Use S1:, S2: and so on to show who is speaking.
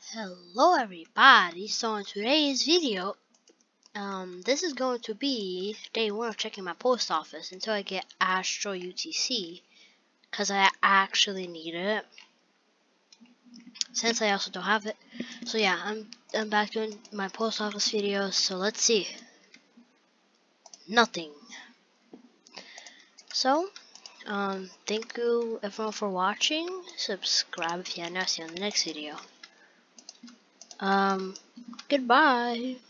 S1: Hello everybody, so in today's video, this is going to be day 1 of checking my post office until I get ASTRO UTC, because I actually need it, since I also don't have it. So yeah, I'm back doing my post office videos, so let's see. Nothing. So, thank you everyone for watching, subscribe if you haven't, see you on the next video. Goodbye.